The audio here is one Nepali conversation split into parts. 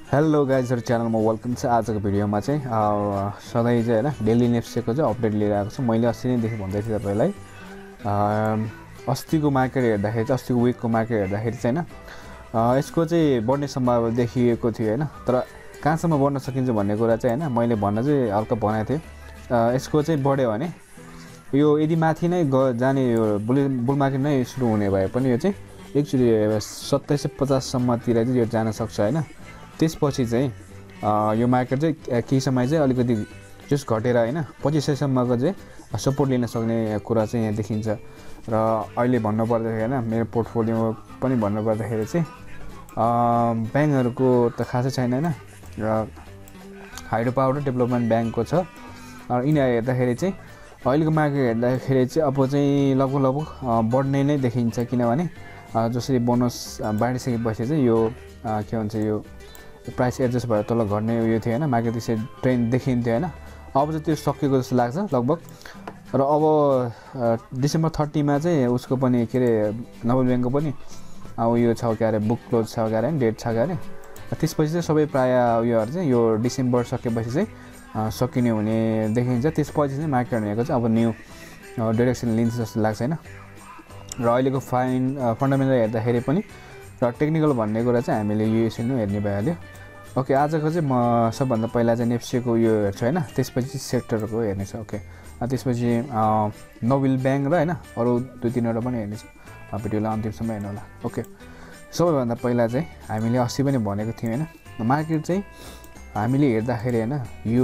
हेलो गाइजहरु च्यानलमा वेलकम छ। आजको भिडियोमा चाहिँ सधैँ चाहिँ हैन डेली नेप्सेको चाहिँ अपडेट लिएर आएको छु। मैले अस्ति नै देखि भन्दै थिएँ तपाईलाई अस्तिको मार्केट हेर्दाखेरि चाहिँ अस्तिको विकको मार्केट हेर्दाखेरि चाहिँ हैन यसको चाहिँ बढ्ने सम्भावना देखिएको थियो हैन, तर कहाँसम्म बढ्न सकिन्छ भन्ने कुरा चाहिँ हैन मैले भन्न चाहिँ हल्का भनेको थिएँ। यसको चाहिँ बढ्यो भने यो यदि माथि नै जाने यो बुल मार्केट नै सुरु हुने भए पनि यो चाहिँ एकचोटि 2750 सम्मतिर चाहिँ यो जान सक्छ हैन। त्यसपछि चाहिँ यो मार्केट चाहिँ केही समय चाहिँ अलिकति जस घटेर हैन 2500 सम्मको चाहिँ सपोर्ट लिन सक्ने कुरा चाहिँ यहाँ देखिन्छ। र अहिले भन्नु पर्दाखेरि हैन मेरो पोर्टफोलियो पनि भन्नु पर्दाखेरि चाहिँ ब्याङ्कहरुको त खासै छैन हैन, र हाइड्रो पावर डेभलपमेन्ट ब्याङ्कको छ। र यिनीहरू हेर्दाखेरि चाहिँ अहिलेको मार्केट हेर्दाखेरि चाहिँ अब चाहिँ लगभग बढ्ने नै देखिन्छ, किनभने जसरी बोनस बाँडिसकेपछि चाहिँ यो के भन्छ यो प्राइस एडजस्ट भएर तल घट्ने उयो थियो हैन, मार्केट त्यसै ट्रेन्ड देखिन्थ्यो हैन। अब चाहिँ त्यो सकिएको जस्तो लाग्छ लगभग। र अब डिसेम्बर 30 मा चाहिँ उसको पनि के रे नोबल ब्याङ्कको पनि उयो छ के अरे बुक क्लोज छ के अरे डेट छ के अरे। त्यसपछि चाहिँ सबै प्राय उयोहरु चाहिँ यो डिसेम्बर सकेपछि चाहिँ सकिने हुने देखिन्छ। त्यसपछि चाहिँ मार्केट भनेको चाहिँ अब न्यू डाइरेक्सन लिन्छ जस्तो लाग्छ हैन। र अहिलेको फन्डामेन्टल हेर्दाखेरि पनि र टेक्निकल भन्ने कुरा चाहिँ हामीले युएसए नै हेर्ने भइहाल्यो। ओके, आजको चाहिँ म सबभन्दा पहिला चाहिँ नेप्सेको यो हेर्छु हैन, त्यसपछि सेक्टरको हेर्नेछु। ओके, त्यसपछि नोबेल ब्याङ्क र हैन अरु दुई तीनवटा पनि हेर्नेछु। भिडियोलाई अन्तिमसम्म हेर्नु होला। ओके, सबैभन्दा पहिला चाहिँ हामीले अस्ति पनि भनेको थियौँ हैन, मार्केट चाहिँ हामीले हेर्दाखेरि हैन यो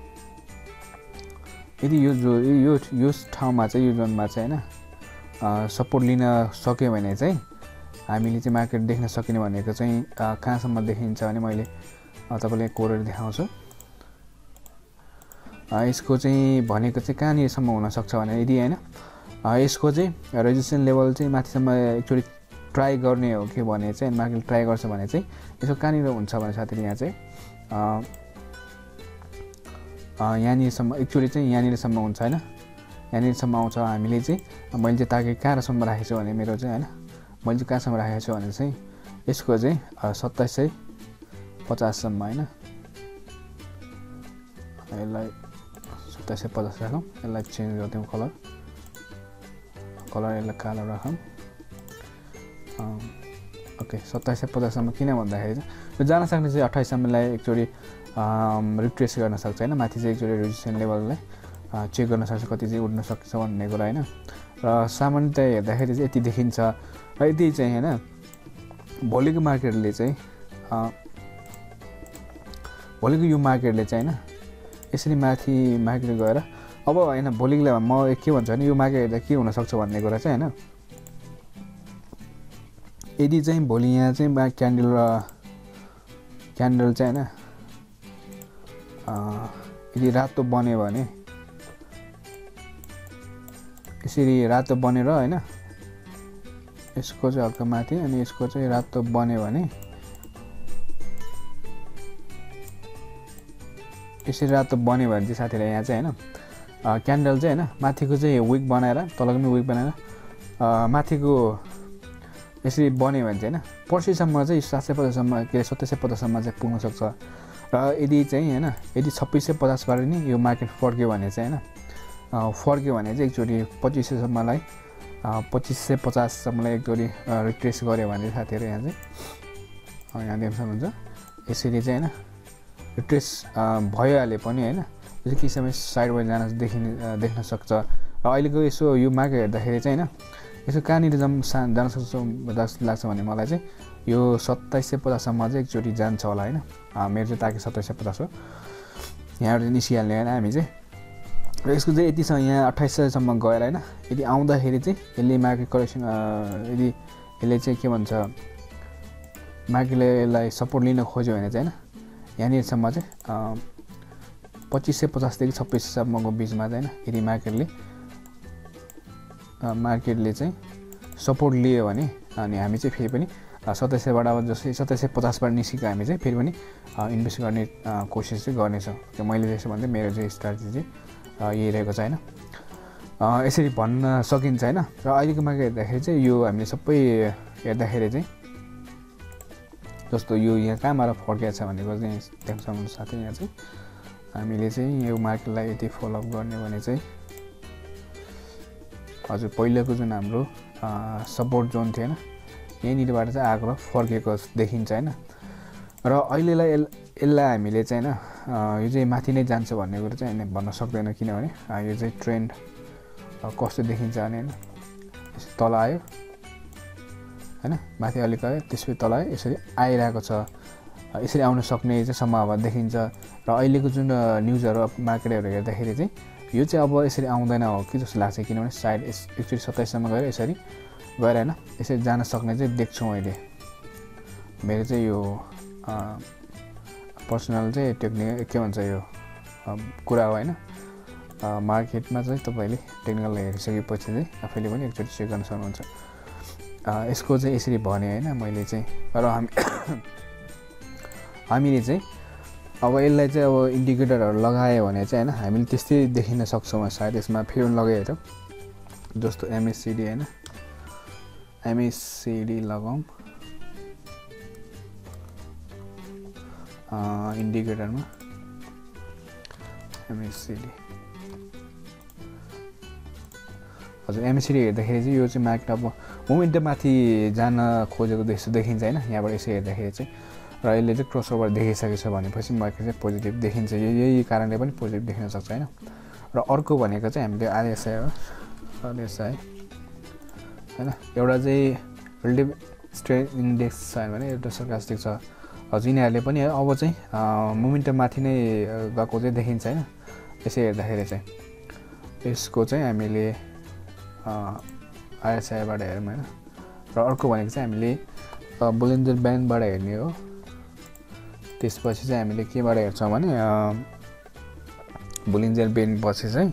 यदि यो ठाउँमा चाहिँ यो जोनमा चाहिँ हैन सपोर्ट लिन सक्यो भने चाहिँ हामीले चाहिँ मार्केट देख्न सकिने भनेको चाहिँ कहाँसम्म देखिन्छ भने मैले तपाईलाई कोरेर देखाउँछु। यसको चाहिँ भनेको चाहिँ कहाँनिरसम्म हुन सक्छ भने यदि हैन यसको चाहिँ रेजिस्टेन्स लेभल चाहिँ माथिसम्म एकचोटि ट्राई गर्ने हो के भने चाहिँ मार्केट ट्राई गर्छ भने चाहिँ यसको कहाँनिर हुन्छ भने साथीहरु यहाँ चाहिँ यहाँनिरसम्म एकचोटि चाहिँ यहाँनिरसम्म हुन्छ हैन, यहाँनिरसम्म आउँछ। हामीले चाहिँ मैले चाहिँ टार्गेट कहाँसम्म राखेको छु भने मेरो चाहिँ हैन मैले चाहिँ कहाँसम्म राखेको छु भने चाहिँ यसको चाहिँ 2750 सम्म हैन। यसलाई 2750 राखौँ, यसलाई चेन्ज गरिदिउँ कलर यसलाई कालो राखौँ। ओके, 2750 सम्म किन भन्दाखेरि चाहिँ यो जान सक्ने चाहिँ 28 सम्मलाई एकचोटि रिट्रेस गर्न सक्छ हैन। माथि चाहिँ एकचोटि रेजिस्टेन्स लेभललाई चेक गर्न सक्छ कति चाहिँ उड्न सक्छ भन्ने कुरा हैन। र सामान्यतया हेर्दाखेरि चाहिँ यति देखिन्छ। र यदि चाहिँ हैन भोलिको मार्केटले चाहिँ भोलिको यो मार्केटले चाहिँ हैन यसरी माथि मार्केट गएर अब हैन भोलिको म के भन्छु भने यो मार्केट हेर्दा के हुन सक्छ भन्ने कुरा चाहिँ हैन, यदि चाहिँ भोलि यहाँ चाहिँ क्यान्डल चाहिँ हैन यदि रातो बन्यो भने यसरी रातो बनेर हैन यसको चाहिँ हल्का माथि अनि यसको चाहिँ रातो बन्यो भने यसरी रातो बन्यो भने चाहिँ साथीहरु यहाँ चाहिँ हैन क्यान्डल चाहिँ हैन माथिको चाहिँ विक बनाएर तलको पनि विक बनाएर माथिको यसरी बन्यो भने चाहिँ हैन पर्सिसम्म चाहिँ 750 सम्म के 2750 सम्म चाहिँ पुग्न सक्छ। र यदि चाहिँ हैन यदि 2650 बाट नि यो मार्केट फर्क्यो भने चाहिँ हैन फर्क्यो भने चाहिँ एकचोटि 2500 सम्मलाई 2550 सम्मलाई एकचोटि रिट्रेस गर्यो भने साथीहरु यहाँ चाहिँ यहाँ देख्न सक्नुहुन्छ यसरी चाहिँ हैन रिट्रेस भइहाले पनि हैन यसरी केही समय साइडवाइज देख्न सक्छ। र अहिलेको यसो यो मार्केट हेर्दाखेरि चाहिँ हैन यसो कहाँनिर जान सक्छ जस्तो लाग्छ भने मलाई चाहिँ यो 2750 सम्म चाहिँ एकचोटि जान्छ होला हैन। मेरो चाहिँ टार्गेट 2750 हो, यहाँबाट निस्किहाल्ने हैन हामी चाहिँ। र यसको चाहिँ यतिसँग यहाँ 2800 सम्म गएर हैन यदि आउँदाखेरि चाहिँ यसले मार्केट करेक्सन यदि यसले चाहिँ के भन्छ मार्केटले यसलाई सपोर्ट लिन खोज्यो भने चाहिँ हैन यहाँनिरसम्म चाहिँ 2550 देखि 2600 सम्मको बिचमा चाहिँ हैन यदि मार्केटले चाहिँ सपोर्ट लियो भने अनि हामी चाहिँ फेरि पनि 2700 बाट अब जस्तै 2750 बाट निस्केको हामी चाहिँ फेरि पनि इन्भेस्ट गर्ने कोसिस चाहिँ गर्नेछौँ। मैले जस्तो भन्दै मेरो चाहिँ स्ट्राटेजी चाहिँ यही रहेको छ हैन। यसरी भन्न सकिन्छ हैन। र अहिलेको मार्केट हेर्दाखेरि चाहिँ यो हामीले सबै हेर्दाखेरि चाहिँ जस्तो यो यहाँ कहाँबाट फर्केको छ भनेको चाहिँ देख्न सक्नुहुन्छ साथै यहाँ चाहिँ हामीले चाहिँ यो मार्केटलाई यति फलोअप गर्ने भने चाहिँ हजुर पहिलाको जुन हाम्रो सपोर्ट जोन थियो होइन यहीँनिरबाट चाहिँ आएको र फर्केको देखिन्छ होइन र अहिलेलाई यसलाई हामीले चाहिँ होइन यो चाहिँ माथि नै जान्छ भन्ने कुरो चाहिँ होइन भन्न सक्दैन किनभने यो चाहिँ ट्रेन्ड कस्तो देखिन्छ भने होइन तल आयो होइन माथि अलिक आयो त्यसपछि तल आयो यसरी आइरहेको छ यसरी आउन सक्ने चाहिँ सम्भावना देखिन्छ र अहिलेको जुन न्युजहरू मार्केटहरू हेर्दाखेरि चाहिँ यो चाहिँ अब यसरी आउँदैन हो कि जस्तो लाग्छ किनभने सायद एकचोटि 27सम्म गएर यसरी गएर होइन यसरी जान सक्ने चाहिँ देख्छु मैले मेरो चाहिँ यो पर्सनल चाहिँ टेक्निकल के भन्छ यो कुरा हो होइन मार्केटमा चाहिँ तपाईँले टेक्निकल हेरिसकेपछि चाहिँ आफैले पनि एकचोटि चेक गर्न सक्नुहुन्छ यसको चाहिँ यसरी भने होइन मैले चाहिँ र हामीले चाहिँ अब यसलाई चाहिँ अब इन्डिकेटरहरू लगायो भने चाहिँ होइन हामीले त्यस्तै देखिन सक्छौँ सायद यसमा फेरि लगाइहेरौँ जस्तो MACD होइन MACD लगाऊँ इन्डिकेटरमा MACD हजुर MACD हेर्दाखेरि चाहिँ यो चाहिँ मार्केट अब मोमेन्टममाथि जान खोजेको जस्तो देखिन्छ होइन यहाँबाट यसो हेर्दाखेरि चाहिँ र यसले चाहिँ क्रसओभर देखिसकेको छ भनेपछि मार्केट चाहिँ पोजिटिभ देखिन्छ यही कारणले पनि पोजिटिभ देखिन सक्छ होइन र अर्को भनेको चाहिँ हामीले RSI हो RSI होइन एउटा चाहिँ रिलेटिभ स्ट्रेन्थ इन्डेक्स छ भने एउटा सर्कास्टिक छ हजुर यिनीहरूले पनि अब चाहिँ मोमेन्टममाथि नै गएको चाहिँ देखिन्छ होइन यसो हेर्दाखेरि चाहिँ यसको चाहिँ हामीले RSI बाट हेरौँ होइन र अर्को भनेको चाहिँ हामीले बोलिन्जर ब्यान्डबाट हेर्ने हो त्यसपछि चाहिँ हामीले केबाट हेर्छौँ भने बोलिन्जर ब्यान्ड पछि चाहिँ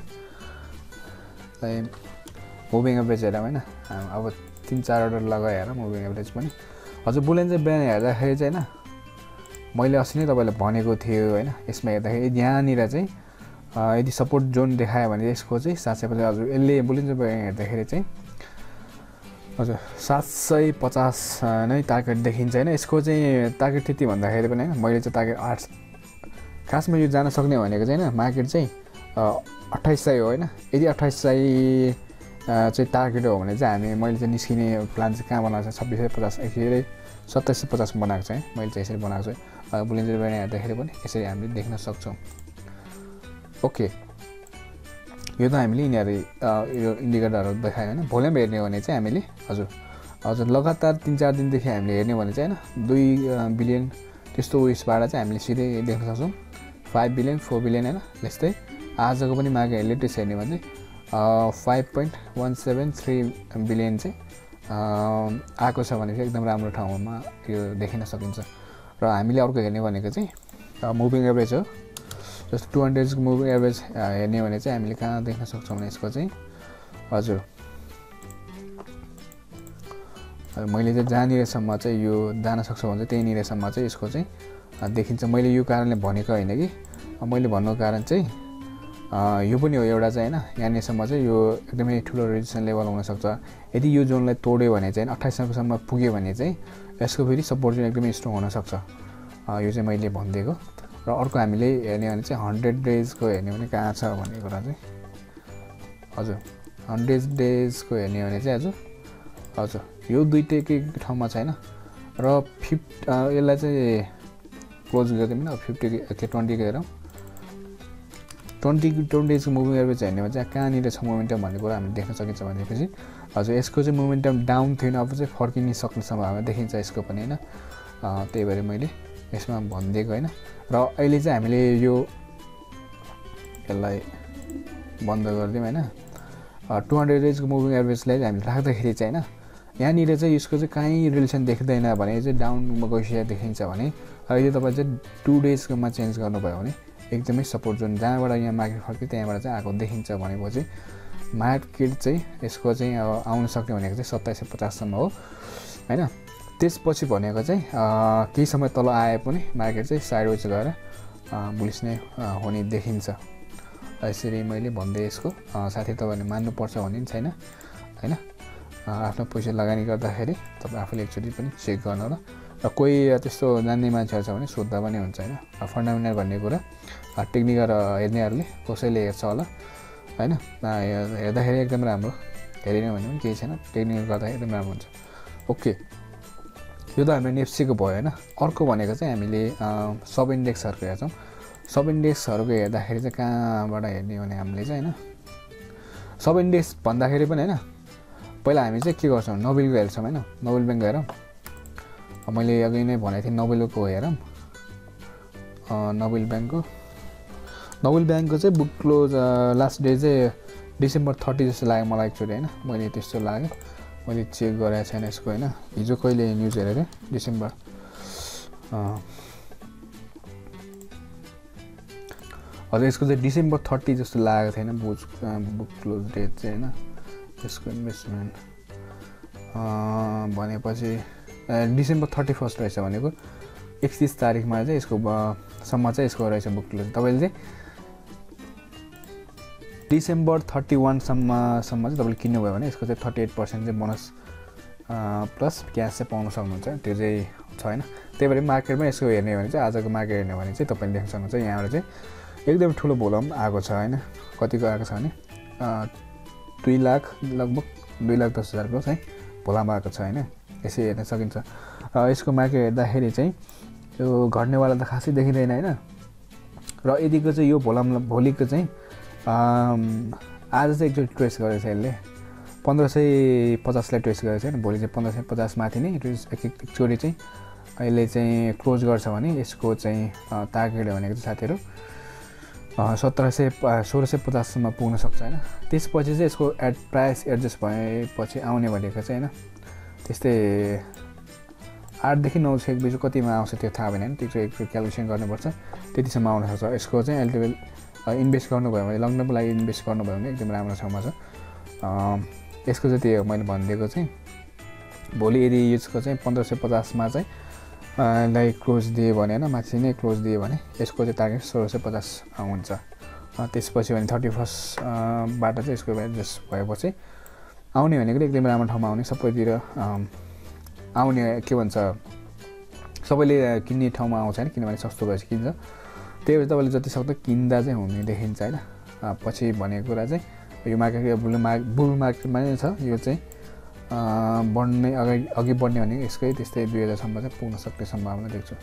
मुभिङ एभरेज हेरौँ होइन अब 3-4 वटा लगाएर मुभिङ एभरेज पनि हजुर बोलिन्जर ब्यान्ड हेर्दाखेरि चाहिँ होइन मैले अस्ति नै तपाईँलाई भनेको थियो होइन यसमा हेर्दाखेरि यहाँनिर चाहिँ यदि सपोर्ट जोन देखायो भने यसको चाहिँ 750 हजुर यसले बोलिन्जर ब्यान्ड हेर्दाखेरि चाहिँ हजुर 750 नै टार्गेट देखिन्छ होइन यसको चाहिँ टार्गेट त्यति भन्दाखेरि पनि होइन मैले चाहिँ टार्गेट 8 खासमा यो जान सक्ने भनेको चाहिँ होइन मार्केट चाहिँ 2800 हो होइन यदि 2800 चाहिँ टार्गेट हो भने चाहिँ हामी मैले चाहिँ निस्किने प्लान चाहिँ कहाँ बनाएको छ 2650 एकखेरै 2750 बनाएको छ है मैले चाहिँ यसरी बनाएको छु बोलिन्जर ब्यान्ड हेर्दाखेरि पनि यसरी हामीले देख्न सक्छौँ ओके यो त हामीले यिनीहरू यो इन्डिकेटरहरू देखायो होइन भोल्युम हेर्ने हो भने चाहिँ हामीले हजुर लगातार 3-4 दिनदेखि हामीले हेर्ने भने चाहिँ होइन 2 बिलियन त्यस्तो उयसबाट चाहिँ हामीले सिधै देख्न सक्छौँ 5 बिलियन 4 बिलियन होइन त्यस्तै आजको पनि मार्केट लेटेस्ट हेर्ने भने चाहिँ 5.173 बिलियन चाहिँ आएको छ भने चाहिँ एकदम राम्रो ठाउँमा यो देखिन सकिन्छ र हामीले अर्को हेर्ने भनेको चाहिँ मुभिङ एभरेज हो जस्तो 200 को मुभिङ एभरेज हेर्ने भने चाहिँ हामीले कहाँ देख्न सक्छौँ भने यसको चाहिँ हजुर मैले चाहिँ जहाँनिरसम्म चाहिँ यो जान सक्छ भने चाहिँ त्यहीँनिरसम्म चाहिँ यसको चाहिँ देखिन्छ मैले यो कारणले भनेको होइन कि मैले भन्नुको कारण चाहिँ यो पनि हो एउटा चाहिँ होइन यहाँनिरसम्म चाहिँ यो एकदमै ठुलो रेजिस्टेन्स लेभल हुनसक्छ यदि यो जोनलाई तोड्यो भने चाहिँ 2800सम्म पुग्यो भने चाहिँ यसको फेरि सपोर्ट चाहिँ एकदमै स्ट्रङ हुनसक्छ यो चाहिँ मैले भनिदिएको र अर्को हामीले हेर्ने भने चाहिँ 100 डेजको हेर्ने भने कहाँ छ भन्ने कुरा चाहिँ हजुर 100 डेजको हेर्ने भने चाहिँ हजुर यो दुईटैकै ठाउँमा छैन र यसलाई चाहिँ क्लोज गरिदिउँ न 50 के 20 को हेरौँ 20 डेजको मुभिङ एभरेज हेर्ने भने चाहिँ कहाँनिर छ मोमेन्टम भन्ने कुरा हामीले देख्न सकिन्छ भनेपछि हजुर यसको चाहिँ मोमेन्टम डाउन थिएन अब चाहिँ फर्किने सक्ने सम्भावना देखिन्छ यसको पनि होइन त्यही भएर मैले यसमा भनिदिएको होइन र अहिले चाहिँ हामीले यो यसलाई बन्द गरिदिउँ होइन 200 डेजको मुभिङ एभरेजलाई हामीले राख्दाखेरि चाहिँ होइन यहाँनिर चाहिँ यसको चाहिँ कहीँ रिलेसन देख्दैन भने चाहिँ डाउनमा गइसकेको देखिन्छ भने अहिले तपाईँ चाहिँ 2 डेजकोमा चेन्ज गर्नुभयो भने एकदमै सपोर्ट जोन जहाँबाट यहाँ मार्केट फर्क्यो त्यहाँबाट चाहिँ आएको देखिन्छ भनेपछि मार्केट चाहिँ यसको चाहिँ अब आउन सक्ने भनेको चाहिँ 2750सम्म हो होइन त्यसपछि भनेको चाहिँ केही समय तल आए पनि मार्केट चाहिँ साइडवेज गएर बुलिस नै हुने देखिन्छ यसरी मैले भन्दै यसको साथै तपाईँले मान्नुपर्छ भन्ने पनि छैन होइन आफ्नो पैसा लगानी गर्दाखेरि तपाईँ आफूले एकचोटि पनि चेक गर्नु र कोही त्यस्तो जान्ने मान्छेहरू छ भने सोद्धा पनि हुन्छ होइन। फन्डामेन्टल भन्ने कुरा टेक्निकल हेर्नेहरूले कसैले हेर्छ होला होइन। हेर्दाखेरि एकदम राम्रो, हेरेन भने पनि केही छैन, टेक्निकल गर्दाखेरि एकदम राम्रो हुन्छ। ओके, यो त हाम्रो नेप्सीको भयो होइन। अर्को भनेको चाहिँ हामीले सब इन्डेक्सहरूको हेर्छौँ। सब इन्डेक्सहरूको हेर्दाखेरि चाहिँ कहाँबाट हेर्ने भने हामीले चाहिँ होइन, सब इन्डेक्स भन्दाखेरि पनि होइन, पहिला हामी चाहिँ के गर्छौँ, नोबेलको हेर्छौँ होइन। नोबेल ब्याङ्क हेरौँ, मैले अघि नै भनेको थिएँ नोबेलको हेरौँ। नोबेल ब्याङ्कको चाहिँ बुक क्लोज लास्ट डे चाहिँ डिसेम्बर 30 जस्तो लाग्यो मलाई एक्चुअली होइन। मैले त्यस्तो लाग्यो, मैले चेक गरेको छैन यसको होइन। हिजो कहिले न्युज हेरेको थिएँ, डिसेम्बर हजुर यसको चाहिँ डिसेम्बर 30 जस्तो लागेको थिएन बुक क्लोज डेट चाहिँ होइन। यसको इन्भेस्टमेन्ट भनेपछि डिसेम्बर 31 रहेछ भनेको 31 तारिकमा चाहिँ यसको सम्म चाहिँ यसको रहेछ बुक क्लोज। तपाईँले चाहिँ डिसेम्बर 31 सम्म चाहिँ तपाईँले किन्नुभयो भने यसको चाहिँ 38% चाहिँ बोनस प्लस क्यास चाहिँ पाउन सक्नुहुन्छ। त्यो चाहिँ छ होइन। त्यही भएर मार्केटमा यसको हेर्ने भने चाहिँ आजको मार्केट हेर्ने भने चाहिँ तपाईँले देख्न सक्नुहुन्छ यहाँबाट चाहिँ एकदम ठुलो भोलम आएको छ होइन। कतिको आएको छ भने 2 लाख लगभग 2,10,000 चाहिँ भोलामा आएको छ होइन। यसै हेर्न सकिन्छ। यसको मार्केट हेर्दाखेरि चाहिँ यो घट्नेवाला त खासै देखिँदैन होइन। र यतिको चाहिँ यो भोलिको चाहिँ आज चाहिँ एकचोटि ट्रेस गरेको छ यसले 1550 लाई ट्रेस गरेको छ होइन। भोलि चाहिँ 1550 माथि नै एकचोटि चाहिँ अहिले चाहिँ क्लोज गर्छ भने यसको चाहिँ टार्गेट भनेको चाहिँ साथीहरू 1650 सम्म पुग्न सक्छ होइन। त्यसपछि चाहिँ यसको प्राइस एडजस्ट भएपछि आउने भनेको चाहिँ होइन त्यस्तै 8 देखि 9 छेक बिच कतिमा आउँछ त्यो थाहा भएन होइन। त्यो चाहिँ एकचोटि क्यालकुलेसन गर्नुपर्छ, त्यतिसम्म आउन सक्छ। यसको चाहिँ एल्टिमेट इन्भेस्ट गर्नुभयो भने लङ टर्मको लागि इन्भेस्ट गर्नुभयो भने एकदम राम्रो ठाउँमा छ। यसको चाहिँ त्यही हो मैले भनिदिएको चाहिँ भोलि यदि यसको चाहिँ 1550मा चाहिँ लाई क्लोज दियो भने होइन, माथि नै क्लोज दियो भने यसको चाहिँ टार्गेट 1650 हुन्छ। त्यसपछि भने 31 बाट चाहिँ यसको एडजस्ट भएपछि आउने भनेको एकदमै राम्रो ठाउँमा आउने, सबैतिर आउने के भन्छ सबैले किन्ने ठाउँमा आउँछ होइन, किनभने सस्तो भएपछि किन्छ। त्यही भएर तपाईँले जति सक्दो किन्दा चाहिँ हुने देखिन्छ होइन। पछि भनेको कुरा चाहिँ यो मार्केट बुल मार्केटमा नै छ। यो चाहिँ बढ्ने अघि बढ्ने भनेको यसकै त्यस्तै 2000सम्म चाहिँ पुग्न सक्ने सम्भावना देख्छु।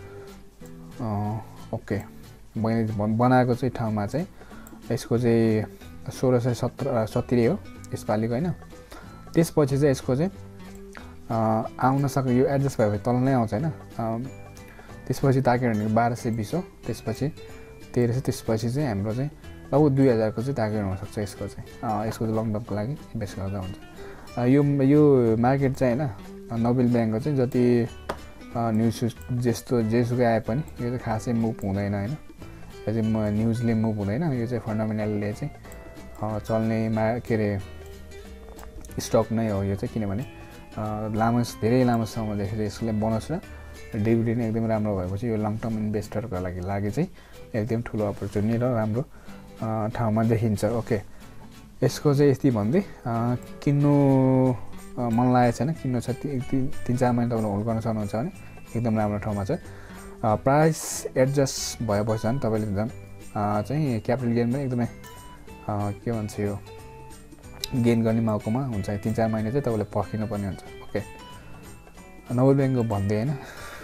ओके, मैले बनाएको चाहिँ ठाउँमा चाहिँ यसको चाहिँ 1670 हो यसपालिको होइन। त्यसपछि चाहिँ यसको चाहिँ आउन सक्यो, यो एडजस्ट भयो भने तल नै आउँछ होइन। त्यसपछि टार्गेट भनेको 1220 हो, त्यसपछि 1300, त्यसपछि चाहिँ हाम्रो चाहिँ लगभग 2000 को चाहिँ टार्गेट हुनसक्छ यसको चाहिँ। यसको चाहिँ लङ टर्मको लागि इन्भेस्ट गर्दा हुन्छ। यो मार्केट चाहिँ होइन नोबेल ब्याङ्कको चाहिँ जति न्युज जेसुकै आए पनि यो चाहिँ खासै मुभ हुँदैन होइन। यो चाहिँ न्युजले मुभ हुँदैन, यो चाहिँ फन्डामेन्टलले चाहिँ चल्ने के अरे स्टक नै हो यो चाहिँ। किनभने धेरै लामो समयदेखि चाहिँ यसले बोनस र डिभिडेन्ड एकदम राम्रो भएपछि यो लङ टर्म इन्भेस्टरको लागि चाहिँ एकदम ठुलो अपर्च्युनिटी र राम्रो ठाउँमा देखिन्छ। ओके, यसको चाहिँ यति भन्दै किन्नु मन लागेको छैन, किन्नु छ 3-4 महिना तपाईँले होल्ड गर्न सक्नुहुन्छ भने एकदम राम्रो ठाउँमा छ। प्राइस एडजस्ट भएपछि झन् तपाईँले झन् चाहिँ क्यापिटल गेन पनि एकदमै के भन्छ यो गेन गर्ने मौकामा हुन्छ। 3-4 महिना चाहिँ तपाईँले पर्खिनु पर्ने हुन्छ। ओके, नोबेल ब्याङ्कको भन्दै होइन।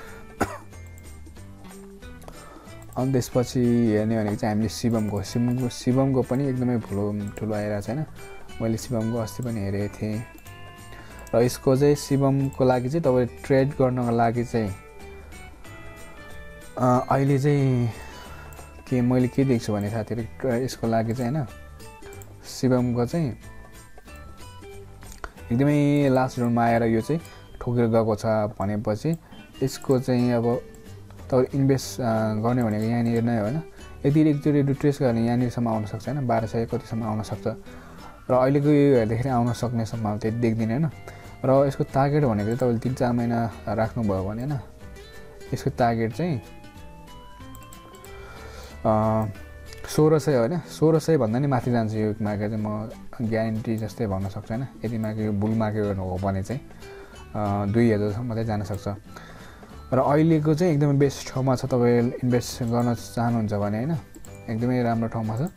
अनि त्यसपछि हेर्ने भनेको चाहिँ हामीले शिवमको पनि एकदमै ठुलो आइरहेको छ होइन। मैले शिवमको अस्ति पनि हेरेको थिएँ। र यसको चाहिँ शिवमको लागि चाहिँ तपाईँले ट्रेड गर्नको लागि चाहिँ अहिले चाहिँ मैले के देख्छु भने साथीहरू यसको लागि चाहिँ होइन शिवमको चाहिँ एकदमै लास्ट राउन्डमा आएर यो चाहिँ ठोकेर गएको छ भनेपछि यसको चाहिँ अब तपाईँ इन्भेस्ट गर्ने भनेको यहाँनिर नै हो होइन। एकचोटि ट्रेस गर्ने यहाँनिरसम्म आउन सक्छ होइन, 1200 कतिसम्म आउन सक्छ। र अहिलेको यो हेर्दाखेरि आउन सक्ने सम्भावना त्यति देख्दिनँ होइन। र यसको टार्गेट भनेको चाहिँ तपाईँले 3-4 महिना राख्नुभयो भने होइन यसको टार्गेट चाहिँ 1600 होइन। 1600 भन्दा नि माथि जान्छ यो मार्केट चाहिँ, म ग्यारेन्टी जस्तै भन्न सक्छु होइन। यदि मार्केट यो बुल मार्केट हो भने चाहिँ 2000सम्म चाहिँ जान सक्छ। र अहिलेको चाहिँ एकदमै बेस्ट ठाउँमा छ। तपाईँ इन्भेस्ट गर्न चाहनुहुन्छ भने होइन एकदमै राम्रो ठाउँमा छ।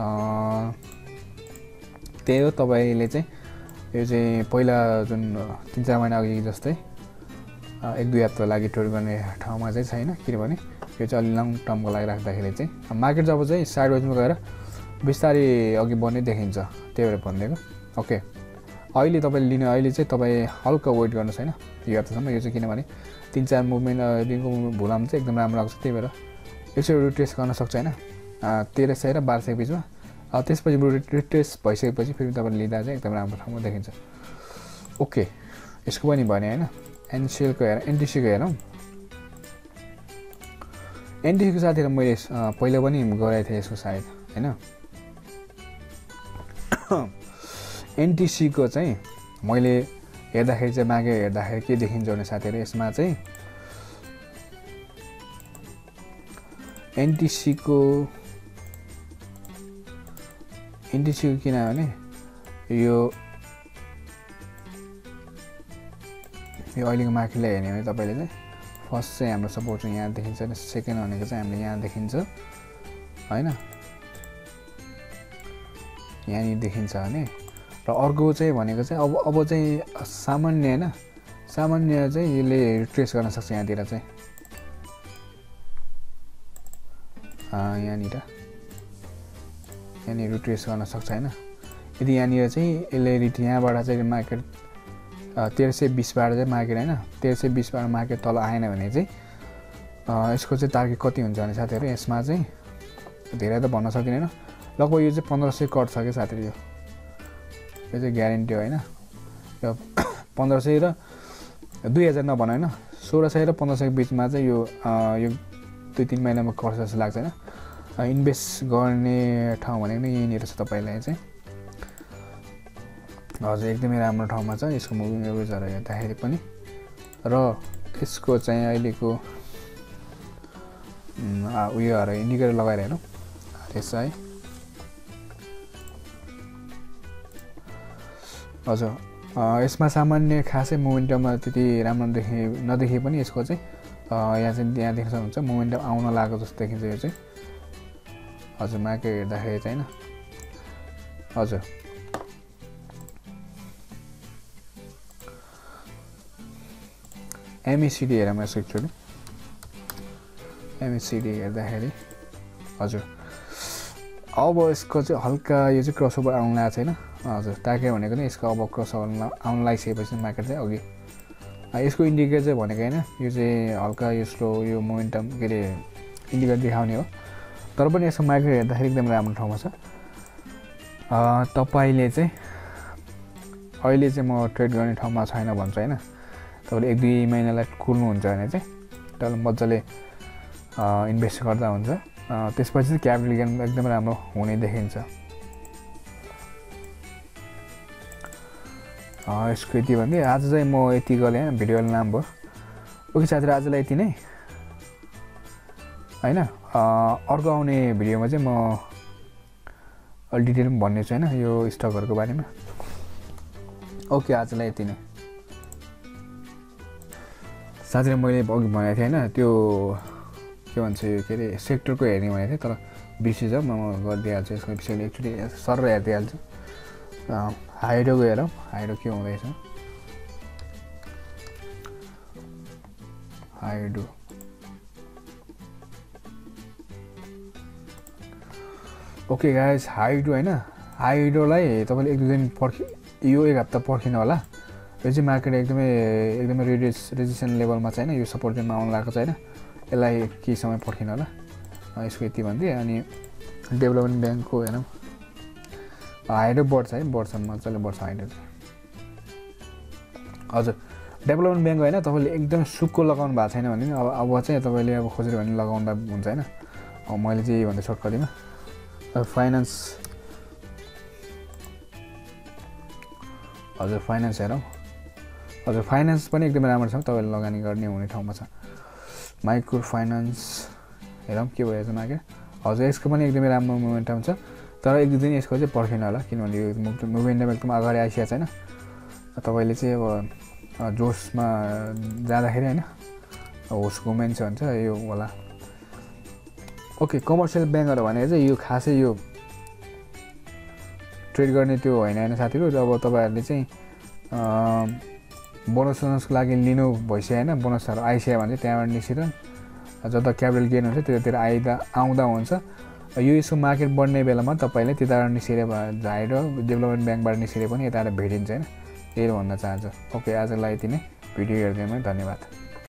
त्यही हो तपाईँले चाहिँ यो चाहिँ पहिला जुन 3-4 महिना अघि जस्तै 1-2 हप्ताको लागि ट्रेड गर्ने ठाउँमा चाहिँ छैन, किनभने यो चाहिँ अलि लङ टर्मको लागि राख्दाखेरि चाहिँ मार्केट जब चाहिँ साइडवेजमा गएर बिस्तारै अघि बढ्ने देखिन्छ, त्यही भएर भनिदिएको। ओके, अहिले तपाईँले लिने अहिले चाहिँ तपाईँ हल्का वेट गर्नुहोस् होइन यो हप्तासम्म। यो चाहिँ किनभने 3-4 मुभमेन्ट दिनको भुलामा चाहिँ एकदम राम्रो आउँछ, त्यही भएर यसरी रिट्रेस गर्न सक्छ होइन 1300 र 1200 बिचमा। त्यसपछि रिट्रेस भइसकेपछि फेरि तपाईँले लिँदा चाहिँ एकदम राम्रो ठाउँमा देखिन्छ। ओके, यसको पनि भने होइन एनसिएलको हेर एनटिसीको हेरौँ। एनटिसीको साथीहरू मैले पहिला पनि गराएको थिएँ यसको सायद होइन। एनटिसीको चाहिँ मैले हेर्दाखेरि चाहिँ मागे हेर्दाखेरि के देखिन्छ भने साथीहरू यसमा चाहिँ एनटिसीको किनभने यो अहिलेको मार्केटलाई हेर्ने भने तपाईँले चाहिँ फर्स्ट चाहिँ हाम्रो सपोर्ट चाहिँ यहाँ देखिन्छ र सेकेन्ड भनेको चाहिँ हामीले यहाँ देखिन्छ होइन, यहाँनिर देखिन्छ भने र अर्को चाहिँ भनेको चाहिँ अब चाहिँ सामान्य होइन सामान्य चाहिँ यसले रिट्रेस गर्न सक्छ यहाँतिर चाहिँ यहाँनिर रिट्रेस गर्न सक्छ होइन। यदि यहाँनिर चाहिँ यसले यहाँबाट चाहिँ मार्केट 1320बाट चाहिँ मार्केट होइन 1320बाट मार्केट तल आएन भने चाहिँ यसको चाहिँ टार्गेट कति हुन्छ भने साथीहरू यसमा चाहिँ धेरै त भन्न सकिँदैन, लगभग यो चाहिँ 1500 कट छ क्या साथीहरू। यो चाहिँ ग्यारेन्टी हो होइन, यो 1500 र 2000 नभन होइन 1600 र 1500 बिचमा चाहिँ यो 2-3 महिनामा कट्छ जस्तो लाग्छ होइन। इन्भेस्ट गर्ने ठाउँ भनेको नै यहीँनिर छ तपाईँलाई चाहिँ। हजुर एकदमै राम्रो ठाउँमा छ यसको मुभिङ एभरेजहरू हेर्दाखेरि पनि। र यसको चाहिँ अहिलेको उयोहरू इन्डिकेटर लगाएर हेरौँ यसो है। हजुर यसमा सामान्य खासै मोमेन्टममा त्यति राम्रो नदेखिए पनि यसको चाहिँ यहाँ देख्न सक्नुहुन्छ मोमेन्टम आउन लागेको जस्तो देखिन्छ यो चाहिँ। हजुर मार्केट हेर्दाखेरि चाहिँ होइन हजुर एमएसिडी हेरौँ यसो एकचोटि। एमएसिडी हेर्दाखेरि हजुर अब यसको चाहिँ हल्का यो चाहिँ क्रसओभर आउनु लागेको छैन। हजुर टार्गेट भनेको नि यसको अब क्रसओभर आउनु लागिसकेपछि मार्केट चाहिँ अघि यसको इन्डिकेटर चाहिँ भनेको होइन यो चाहिँ हल्का यो स्लो यो मोमेन्टम के अरे इन्डिकेटर देखाउने हो, तर पनि यसको मार्केट हेर्दाखेरि एकदम राम्रो ठाउँमा छ। तपाईँले चाहिँ अहिले चाहिँ म ट्रेड गर्ने ठाउँमा छैन भन्छ होइन, तपाईँले 1-2 महिनालाई कुर्नुहुन्छ भने चाहिँ तपाईँले मजाले इन्भेस्ट गर्दा हुन्छ। त्यसपछि चाहिँ क्यापिटल गेन एकदम राम्रो हुने देखिन्छ। यसको यति भन्दै आज चाहिँ म यति गरेँ होइन भिडियो नाम भयो। ओके साथीहरू आजलाई यति नै होइन। अर्को आउने भिडियोमा चाहिँ म अलि डिटेल पनि भन्ने छु होइन यो स्टकहरूको बारेमा। ओके आजलाई यति नै साथीहरू। मैले अघि भनेको थिएँ होइन त्यो के भन्छ यो के अरे सेक्टरको हेर्ने भनेको थिएँ, तर बिर्सिन्छ म गरिदिइहाल्छु यसको विषयले एकचोटि सर हेरिदिइहाल्छु। हाइड्रोको हेरौँ हाइड्रो के हुँदैछ। हाइड्रो ओके गाइस हाइड्रो होइन हाइड्रोलाई तपाईँले 1-2 दिन यो 1 हप्ता पर्खिनु होला। यो चाहिँ मार्केट एकदमै रेजिस्टेन्स लेभलमा छ होइन, यो सपोर्ट जोनमा आउनु लागेको छ होइन, यसलाई केही समय पर्खिनु होला। यसको यति भन्दै अनि डेभलपमेन्ट ब्याङ्कको हेरौँ। हाइड्रो बढ्छ है बढ्छ मजाले बढ्छ हाइड्रो चाहिँ। हजुर डेभलपमेन्ट ब्याङ्क होइन तपाईँले एकदम सुक्को लगाउनु भएको छैन भने अब चाहिँ तपाईँले अब खोजेर भने लगाउँदा हुन्छ होइन। अब मैले चाहिँ यही भन्दा सर्टकटीमा फाइनेन्स हजुर फाइनेन्स हेरौँ। हजुर फाइनेन्स पनि एकदमै राम्रो छ तपाईँले लगानी गर्ने हुने ठाउँमा छ। माइक्रो फाइनेन्स हेरौँ के भइरहेछ मार्केट। हजुर यसको पनि एकदमै राम्रो मोमेन्टम छ, तर 1-2 दिन यसको चाहिँ पर्खिनु होला किनभने यो मोमेन्टम एकदम अगाडि आइसकेको छैन। तपाईँले चाहिँ अब जोसमा जाँदाखेरि होइन होस्ट वुमेन्स भन्छ यो होला। ओके, कमर्सियल ब्याङ्कहरू भनेको चाहिँ यो खासै यो ट्रेड गर्ने त्यो होइन साथीहरू। अब तपाईँहरूले चाहिँ बोनसको लागि लिनु भइसक्यो होइन, बोनसहरू आइसक्यो भने चाहिँ त्यहाँबाट निस्केर जता क्यापिटल गेन हुन्छ त्यतातिर आउँदा हुन्छ। यो यसको मार्केट बढ्ने बेलामा तपाईँले त्यताबाट निस्केर झाइड डेभलपमेन्ट ब्याङ्कबाट निस्केर पनि यताबाट भेटिन्छ होइन, त्यही भन्न चाहन्छु। ओके, आजलाई यति नै, भिडियो हेरिदिनुमा धन्यवाद।